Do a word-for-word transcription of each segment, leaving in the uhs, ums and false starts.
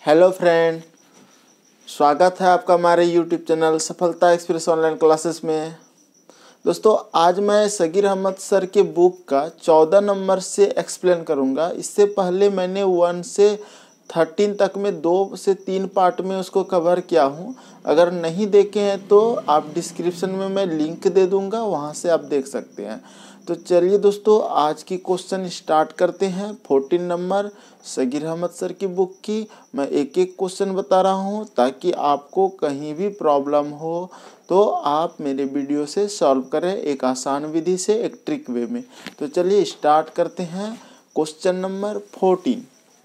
Hello friend, स्वागत है आपका हमारे यूट्यूब चैनल सफलता एक्सप्रेस ऑनलाइन क्लासेस में। दोस्तों, आज मैं सगीर अहमद सर के बुक का चौदह नंबर से एक्सप्लेन करूंगा। इससे पहले मैंने वन से थर्टीन तक में दो से तीन पार्ट में उसको कवर किया हूं। अगर नहीं देखे हैं तो आप डिस्क्रिप्शन में मैं लिंक दे दूंगा, वहां से आप देख सकते हैं। तो चलिए दोस्तों, आज की क्वेश्चन स्टार्ट करते हैं। Fourteen number Sagir Ahmad sir की बुक की मैं एक एक क्वेश्चन बता रहा हूं, ताकि आपको कहीं भी प्रॉब्लम हो तो आप मेरे वीडियो से सॉल्व करें, एक आसान विधि से, एक ट्रिक वे में। तो चलिए स्टार्ट करते हैं। Question number fourteen.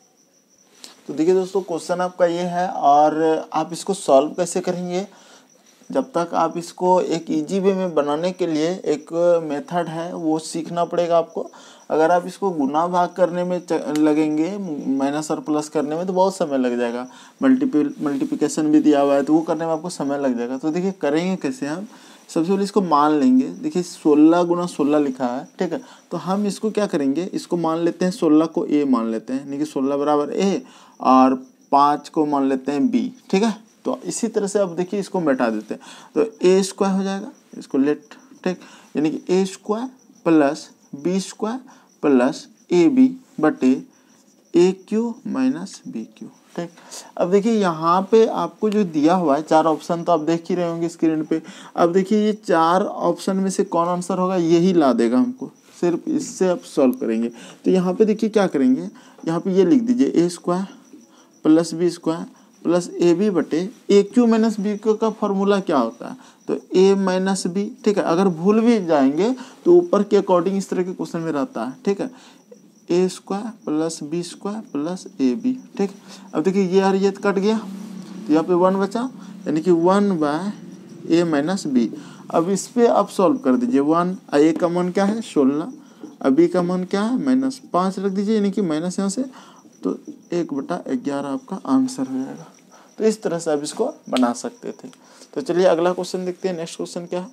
तो देखिए दोस्तों, क्वेश्चन आपका ये है और आप इसको सॉल्व कैसे करेंगे। जब तक आप इसको एक इजी वे में बनाने के लिए एक मेथड है वो सीखना पड़ेगा आपको। अगर आप इसको गुना भाग करने में लगेंगे, माइनस और प्लस करने में, तो बहुत समय लग जाएगा। मल्टीपल मल्टीप्लिकेशन भी दिया हुआ है तो वो करने में आपको समय लग जाएगा। तो देखिए करेंगे कैसे हम। सबसे पहले इसको मान लेंगे। देखिए सोलह गुना सोलह लिखा है, ठीक है। तो हम इसको क्या करेंगे, इसको मान लेते हैं, सोलह को ए मान लेते हैं, यानी कि सोलह बराबर ए, और पाँच को मान लेते हैं बी, ठीक है। तो इसी तरह से अब देखिए इसको मिटा देते हैं, तो ए स्क्वायर हो जाएगा, इसको लेट, ठीक, यानी कि a square plus b square plus a b बटे a q minus b q, ठीक। अब देखिए यहाँ पे आपको जो दिया हुआ है चार ऑप्शन, तो आप देख ही रहे होंगे स्क्रीन पे। अब देखिए ये चार ऑप्शन में से कौन आंसर होगा, यही ला देगा हमको। सिर्फ इससे आप सॉल्व करेंगे। तो यहाँ पे देखिए क्या करेंगे, यहाँ पे ये लिख दीजिए a square plus b square plus a b बटे a q minus b q का फॉर्मूला क्या होता है, तो ए माइनस बी, ठीक है। अगर भूल भी जाएंगे तो ऊपर के अकॉर्डिंग इस तरह के क्वेश्चन में रहता है, ठीक है। A square plus b square plus a b, ठीक। अब देखिए ये और ये कट गया, तो यहाँ पे वन बचा, यानी कि one by a minus b. अब इस पर आप सॉल्व कर दीजिए। वन ए का मान क्या है, सोलह, अब बी का मान क्या है, माइनस पाँच रख दीजिए, यानी कि माइनस यहाँ से, तो एक बटा ग्यारह आपका आंसर हो जाएगा। तो इस तरह से आप इसको बना सकते थे। तो चलिए अगला क्वेश्चन देखते हैं। नेक्स्ट क्वेश्चन क्या है।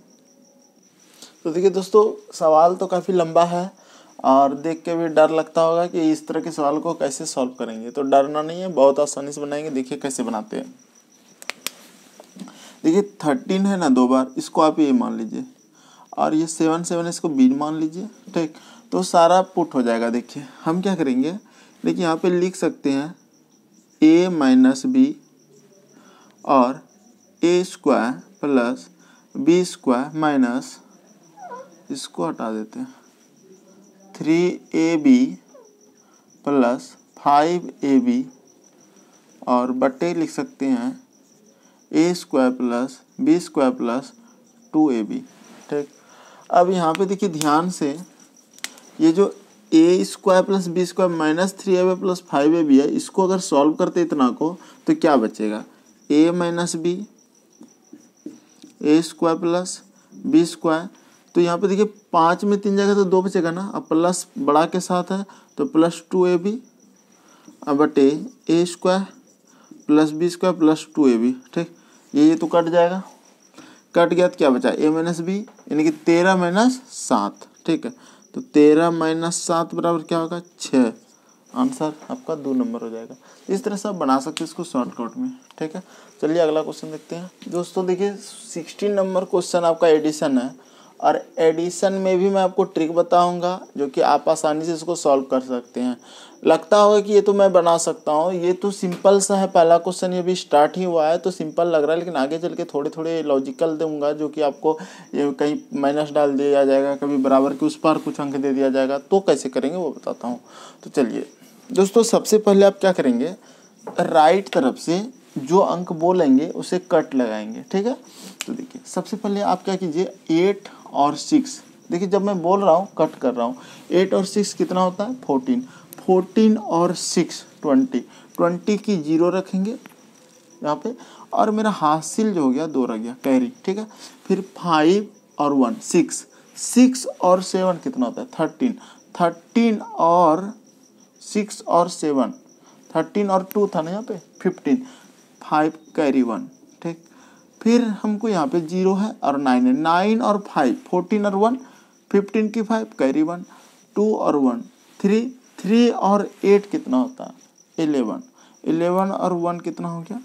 तो देखिए दोस्तों, सवाल तो काफ़ी लंबा है और देख के भी डर लगता होगा कि इस तरह के सवाल को कैसे सॉल्व करेंगे। तो डरना नहीं है, बहुत आसानी से बनाएंगे। देखिए कैसे बनाते हैं। देखिए थर्टीन है ना दो बार, इसको आप ए मान लीजिए, और ये सेवन सेवन इसको बी मान लीजिए, ठीक। तो सारा पुट हो जाएगा। देखिए हम क्या करेंगे, देखिए यहाँ पे लिख सकते हैं ए माइनस बी और a square plus b square minus, इसको हटा देते हैं, three a b plus five a b, और बटे लिख सकते हैं a square plus b square plus two a b, ठीक। अब यहाँ पे देखिए ध्यान से, ये जो a square plus b square minus three a b plus five a b है, इसको अगर सॉल्व करते इतना को, तो क्या बचेगा, a minus b, a square plus b square. तो यहाँ पे देखिए पाँच में तीन जगह तो दो बचेगा ना, अब प्लस बड़ा के साथ है तो प्लस टू ए बी, अब बटे a square plus b square plus two a b, ठीक। ये ये तो कट जाएगा, कट गया तो क्या बचा, ए माइनस बी, यानी कि तेरह माइनस सात, ठीक है। तो तेरह माइनस सात बराबर क्या होगा, छः। आंसर आपका दो नंबर हो जाएगा। इस तरह से आप बना सकते हैं इसको शॉर्टकट में, ठीक है। चलिए अगला क्वेश्चन देखते हैं। दोस्तों देखिए सिक्सटीन नंबर क्वेश्चन आपका एडिशन है, और एडिशन में भी मैं आपको ट्रिक बताऊंगा जो कि आप आसानी से इसको सॉल्व कर सकते हैं। लगता होगा कि ये तो मैं बना सकता हूँ, ये तो सिंपल सा है, पहला क्वेश्चन ये भी स्टार्ट ही हुआ है तो सिंपल लग रहा है, लेकिन आगे चल के थोड़े थोड़े लॉजिकल दूंगा जो कि आपको ये कहीं माइनस डाल दिया जाएगा, कभी बराबर के उस पर कुछ अंक दे दिया जाएगा, तो कैसे करेंगे वो बताता हूँ। तो चलिए दोस्तों, सबसे पहले आप क्या करेंगे, राइट तरफ से जो अंक बोलेंगे उसे कट लगाएंगे, ठीक है। तो देखिए सबसे पहले आप क्या कीजिए, एट और सिक्स, देखिए जब मैं बोल रहा हूँ कट कर रहा हूँ, एट और सिक्स कितना होता है, फोर्टीन, फोर्टीन और सिक्स ट्वेंटी, ट्वेंटी की जीरो रखेंगे यहाँ पे, और मेरा हासिल जो हो गया दो रह गया, कैरी, ठीक है। फिर फाइव और वन सिक्स, सिक्स और सेवन कितना होता है, थर्टीन, थर्टीन और सिक्स और सेवन, थर्टीन और टू था ना यहाँ पे, फिफ्टीन, फाइव कैरी वन, ठीक। फिर हमको यहाँ पे जीरो है और नाइन है, नाइन और फाइव, फोर्टीन और वन, फिफ्टीन की फाइव कैरी वन, टू और वन थ्री, थ्री और एट कितना होता है, इलेवन, इलेवन और वन कितना हो गया,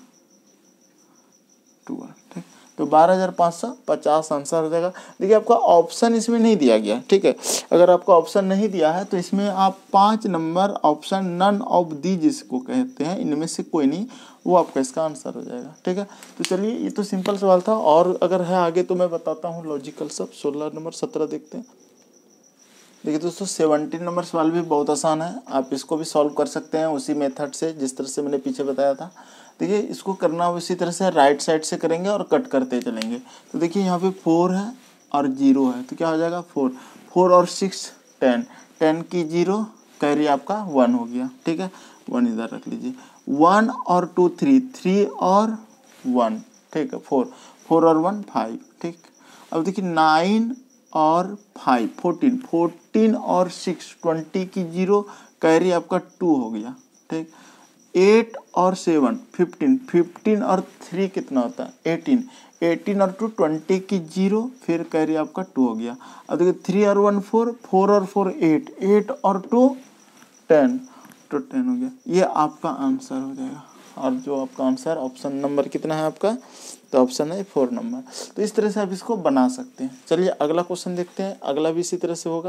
ट्वेल्व। ठीक, तो बारह हजार पाँच सौ पचास आंसर हो जाएगा। देखिए आपका ऑप्शन इसमें नहीं दिया गया, ठीक है। अगर आपका ऑप्शन नहीं दिया है तो इसमें आप पांच number option none of the जिसको कहते हैं, इनमें से कोई नहीं, वो आपका इसका आंसर हो जाएगा। ठीक है, तो चलिए ये तो सिंपल सवाल था, और अगर है आगे तो मैं बताता हूँ लॉजिकल सब। सोलह नंबर सत्रह देखते हैं। देखिए दोस्तों सेवनटीन नंबर सवाल भी बहुत आसान है, आप इसको भी सॉल्व कर सकते हैं उसी मेथड से जिस तरह से मैंने पीछे बताया था। देखिए इसको करना उसी तरह से राइट साइड से करेंगे और कट करते चलेंगे। तो देखिए यहाँ पे फोर है और जीरो है, तो क्या हो जाएगा फोर, फोर और सिक्स टेन, टेन की जीरो, कैरी आपका वन हो गया। ठीक है, वन इधर रख लीजिए। वन और टू थ्री, थ्री और वन, ठीक है, फोर, फोर और वन फाइव। ठीक, अब देखिए नाइन और फाइव फोर्टीन, फोर्टीन और सिक्स ट्वेंटी की जीरो, कैरी आपका टू हो गया। ठीक, एट और सेवन फिफ्टीन, फिफ्टीन और थ्री कितना होता है एटीन, एटीन और टू ट्वेंटी की जीरो, फिर कैरी आपका टू हो गया। अब देखिए थ्री और वन फोर, फोर और फोर एट, एट और टू टेन, तो टेन हो गया। ये आपका आंसर हो जाएगा, और जो आपका आंसर ऑप्शन नंबर कितना है आपका, तो ऑप्शन है फोर नंबर। तो इस तरह से आप इसको बना सकते हैं। चलिए अगला क्वेश्चन देखते हैं, अगला भी इसी तरह से होगा।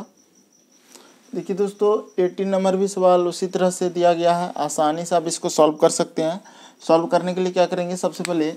देखिए दोस्तों एटीन नंबर भी सवाल उसी तरह से दिया गया है, आसानी से आप इसको सॉल्व कर सकते हैं। सॉल्व करने के लिए क्या करेंगे, सबसे पहले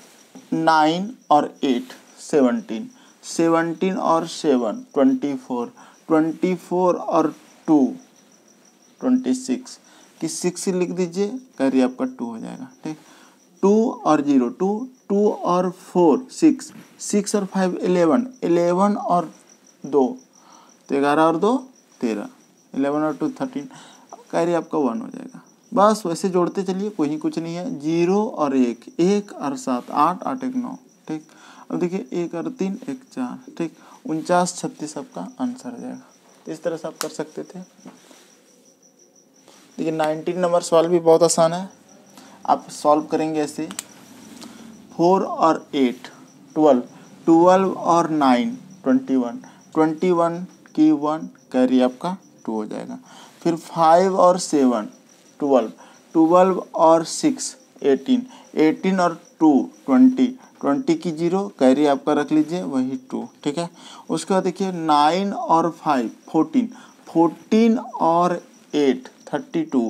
नाइन और एट सेवनटीन, सेवनटीन और seven twenty four, twenty four और टू ट्वेंटी सिक्स कि सिक्स लिख दीजिए, कैरी आपका टू हो जाएगा। ठीक, टू और जीरो टू, टू और फोर सिक्स, सिक्स और फाइव इलेवन, इलेवन और दो तो ग्यारह और दो तेरह, इलेवन और टू थर्टीन, कैरी आपका वन हो जाएगा। बस वैसे जोड़ते चलिए, कोई ही कुछ नहीं है। जीरो और एक, एक और सात आठ, आठ एक नौ। ठीक, अब देखिए एक और तीन एक चार, ठीक, उनचास छत्तीस आपका आंसर हो जाएगा। इस तरह से आप कर सकते थे। देखिए नाइनटीन नंबर सवाल भी बहुत आसान है, आप सॉल्व करेंगे ऐसे। फोर और एट ट्वेल्व, ट्वेल्व और nine twenty one, twenty one की वन, कैरी आपका टू हो जाएगा। फिर फाइव और सेवन ट्वेल्व, ट्वेल्व और सिक्स एटीन, एटीन और टू ट्वेंटी, ट्वेंटी की जीरो, कैरी आपका रख लीजिए वही टू। ठीक है, उसके बाद देखिए नाइन और फाइव फोर्टीन, फोर्टीन और एट थर्टी टू,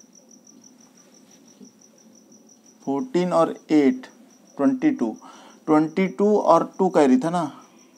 फोर्टीन और eight twenty two, twenty two और टू कैरी था ना,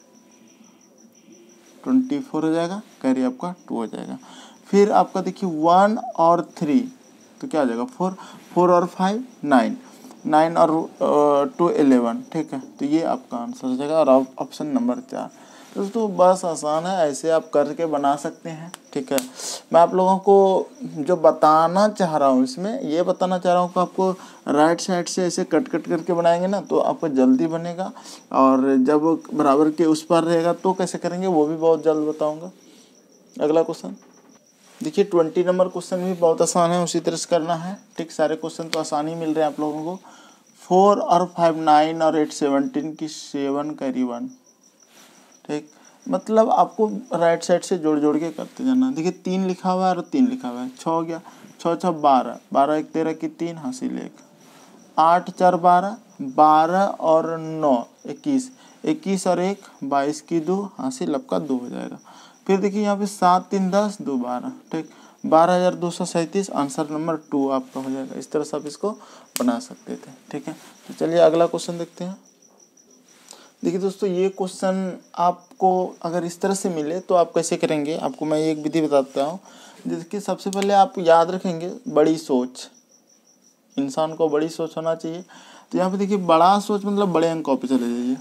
ट्वेंटी फोर हो जाएगा, कैरी आपका टू हो जाएगा। फिर आपका देखिए वन और थ्री तो क्या हो जाएगा फोर, फोर और फाइव नाइन, नाइन और टू इलेवन। ठीक है, तो ये आपका आंसर हो जाएगा, और ऑप्शन नंबर चार। दोस्तों बस आसान है, ऐसे आप करके बना सकते हैं। ठीक है, मैं आप लोगों को जो बताना चाह रहा हूँ इसमें ये बताना चाह रहा हूँ कि आपको राइट साइड से ऐसे कट कट करके बनाएंगे ना तो आपको जल्दी बनेगा, और जब बराबर के उस पर रहेगा तो कैसे करेंगे वो भी बहुत जल्द बताऊँगा। अगला क्वेश्चन देखिए ट्वेंटी नंबर क्वेश्चन भी बहुत आसान है, उसी तरह से करना है। ठीक, सारे क्वेश्चन तो आसान ही मिल रहे हैं आप लोगों को। फोर और फाइव नाइन और एट सेवनटीन की सेवन कैरी वन। ठीक, मतलब आपको राइट साइड से जोड़ जोड़ के करते जाना। देखिए तीन लिखा हुआ है और तीन लिखा हुआ है, छः हो गया, छः छः बारह, बारह एक तेरह की तीन, हासिल एक, आठ चार बारह, बारह और नौ इक्कीस, इक्कीस और एक बाईस की दो, हासिल आपका दो हो जाएगा। फिर देखिए यहाँ पे सात तीन दस, दो बारह। ठीक, बारह हजार दो सौ सैंतीस, आंसर नंबर टू आपका हो जाएगा। इस तरह से आप इसको बना सकते थे। ठीक है, तो चलिए अगला क्वेश्चन देखते हैं। देखिए दोस्तों ये क्वेश्चन आपको अगर इस तरह से मिले तो आप कैसे करेंगे, आपको मैं एक विधि बताता हूँ। जिसकी सबसे पहले आप याद रखेंगे बड़ी सोच, इंसान को बड़ी सोच होना चाहिए। तो यहाँ पे देखिए बड़ा सोच मतलब बड़े अंकों पे चले जाइए,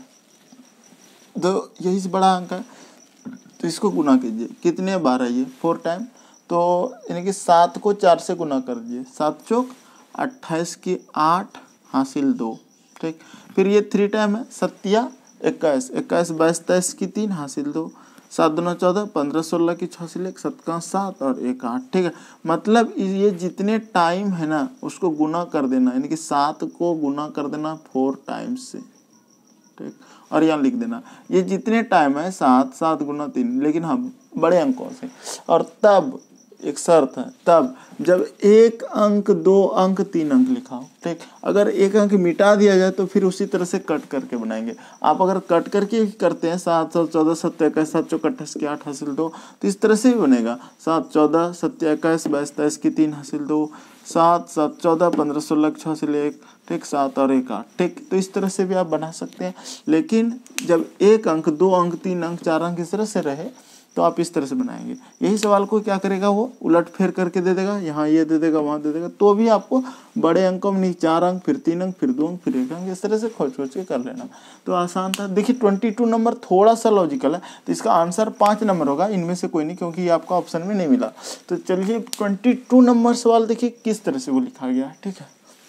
तो यही से बड़ा अंक है, तो इसको गुना कीजिए। कितने बार है ये, फोर टाइम, तो यानी कि सात को चार से गुना कर दीजिए, सात चौक अट्ठाईस की आठ, हासिल दो। ठीक, फिर ये थ्री टाइम है, सत्या इक्कीस, इक्कीस बाईस तेईस की तीन, हासिल दो, सात दूना चौदह, पंद्रह सोलह की छः हासिल एक, सत्का सात और एक आठ। ठीक है, मतलब ये जितने टाइम है ना उसको गुना कर देना, यानी कि सात को गुना कर देना फोर टाइम्स से। ठीक, और यहाँ लिख देना ये जितने टाइम है सात, सात गुना तीन, लेकिन हाँ बड़े अंकों से, और तब एक शर्त है, तब जब एक अंक, दो अंक, तीन अंक लिखा हो, ठीक। अगर एक अंक मिटा दिया जाए तो फिर उसी तरह से कट करके बनाएंगे। आप अगर कट करके करते हैं सात सौ चौदह सत्तर इक्कीस सात चौक अट्ठाईस की आठ हासिल दो, तो इस तरह से ही बनेगा। सात चौदह सत्तर इक्कीस बाईस तेईस की तीन हासिल दो, सात सात चौदह पंद्रह सोलह छः हासिल एक, ठीक, सात और एक आठ, ठीक। तो इस तरह से भी आप बना सकते हैं। लेकिन जब एक अंक, दो अंक, तीन अंक, चार अंक इस तरह से रहे तो आप इस तरह से बनाएंगे। यही सवाल को क्या करेगा, वो उलट फेर करके दे देगा, यहाँ ये दे देगा, वहाँ दे देगा, तो भी आपको बड़े अंकों में नहीं, चार अंक, फिर तीन अंक, फिर दो अंक, फिर एक अंक, इस तरह से खोज खोज के कर लेना। तो आसान था। देखिए बाईस नंबर थोड़ा सा लॉजिकल है, तो इसका आंसर पाँच नंबर होगा, इनमें से कोई नहीं, क्योंकि ये आपका ऑप्शन में नहीं मिला। तो चलिए बाईस नंबर सवाल देखिए किस तरह से वो लिखा गया है, ठीक है।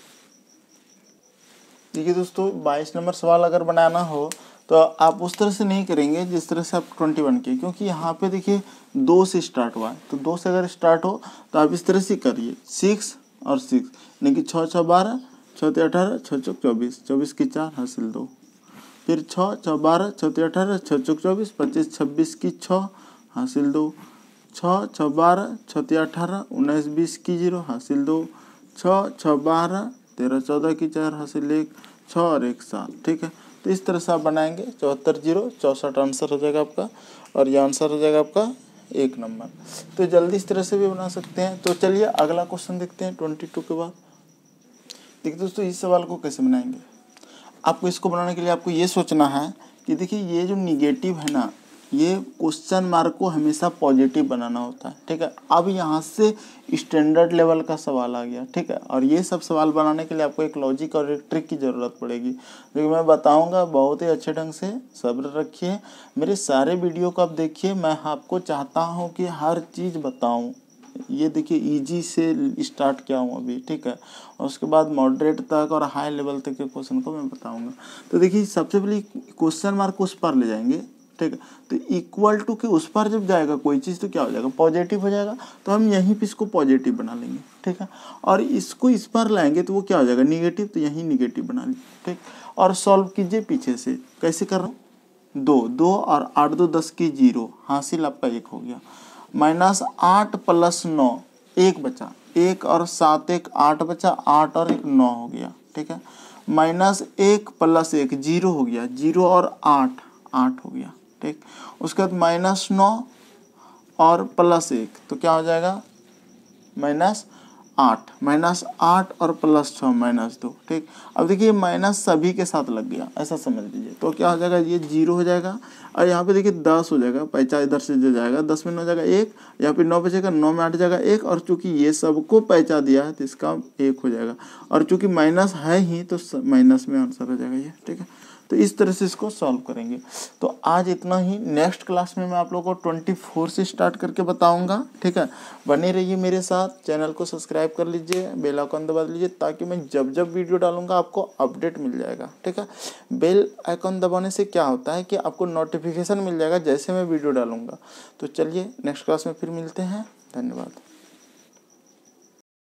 देखिए दोस्तों, बाईस नंबर सवाल अगर बनाना हो तो आप उस तरह से नहीं करेंगे जिस तरह से आप इक्कीस के, क्योंकि यहाँ पे देखिए दो से स्टार्ट हुआ है, तो दो से अगर स्टार्ट हो तो आप इस तरह से करिए, सिक्स और सिक्स, यानी कि छः छः बारह, छः ते अठारह, छः चौक चौबीस, चौबीस की चार हासिल दो, फिर छः छः बारह, छः ते अठारह, छः चौक चौबीस, पच्चीस छब्बीस की छः हासिल दो, छः छः बारह, छः ते अठारह, उन्नीस बीस की जीरो हासिल दो, छः छः बारह, तेरह चौदह की चार हासिल एक, छः और एक सात, ठीक है। तो इस तरह से आप बनाएंगे, चौहत्तर जीरो चौंसठ आंसर हो जाएगा आपका, और ये आंसर हो जाएगा आपका एक नंबर। तो जल्दी इस तरह से भी बना सकते हैं। तो चलिए अगला क्वेश्चन देखते हैं बाईस के बाद। देखिए दोस्तों, इस सवाल को कैसे बनाएंगे, आपको इसको बनाने के लिए आपको ये सोचना है कि देखिए ये जो निगेटिव है ना, ये क्वेश्चन मार्क को हमेशा पॉजिटिव बनाना होता है, ठीक है। अब यहाँ से स्टैंडर्ड लेवल का सवाल आ गया, ठीक है। और ये सब सवाल बनाने के लिए आपको एक लॉजिक और एक ट्रिक की ज़रूरत पड़ेगी, जो मैं बताऊँगा। बहुत ही अच्छे ढंग से सब्र रखिए, मेरे सारे वीडियो को आप देखिए। मैं आपको चाहता हूँ कि हर चीज़ बताऊँ। ये देखिए इजी से स्टार्ट किया हूँ अभी, ठीक है, और उसके बाद मॉडरेट तक और हाई लेवल तक के क्वेश्चन को मैं बताऊंगा। तो देखिए सबसे पहले क्वेश्चन मार्क उस पर ले जाएंगे, ठीक है। तो इक्वल टू के उस पर जब जाएगा कोई चीज़ तो क्या हो जाएगा, पॉजिटिव हो जाएगा। तो हम यहीं पे इसको पॉजिटिव बना लेंगे, ठीक है। और इसको इस पर लाएंगे तो वो क्या हो जाएगा, निगेटिव, तो यहीं निगेटिव बना लीजिए, ठीक। और सॉल्व कीजिए पीछे से। कैसे कर रहा हूँ, दो दो और आठ दो दस की जीरो हासिल आपका एक हो गया, माइनस आठ प्लस नौ, एक बचा, एक और सात एक आठ बचा, आठ और एक नौ हो गया, ठीक है। माइनस एक प्लस एक जीरो हो गया, जीरो और आठ, आठ हो गया, ठीक। उसके बाद माइनस नौ और प्लस एक, तो क्या हो जाएगा, माइनस आठ, माइनस आठ और प्लस छः माइनस दो, ठीक। अब देखिए माइनस सभी के साथ लग गया, ऐसा समझ लीजिए। तो क्या हो जाएगा, ये जीरो हो जाएगा, और यहाँ पे देखिए दस हो जाएगा, पैंचा इधर से जो जाएगा, दस में नौ जाएगा एक, यहाँ पे नौ बचेगा, नौ में आठ जाएगा एक, और चूंकि ये सबको पैंचा दिया है तो इसका एक हो जाएगा, और चूंकि माइनस है ही तो माइनस में आंसर हो जाएगा ये, ठीक है। तो इस तरह से इसको सॉल्व करेंगे। तो आज इतना ही। नेक्स्ट क्लास में मैं आप लोगों को चौबीस से स्टार्ट करके बताऊंगा, ठीक है। बने रहिए मेरे साथ, चैनल को सब्सक्राइब कर लीजिए, बेल आइकन दबा लीजिए, ताकि मैं जब जब वीडियो डालूंगा आपको अपडेट मिल जाएगा, ठीक है। बेल आइकन दबाने से क्या होता है कि आपको नोटिफिकेशन मिल जाएगा जैसे मैं वीडियो डालूंगा। तो चलिए नेक्स्ट क्लास में फिर मिलते हैं, धन्यवाद।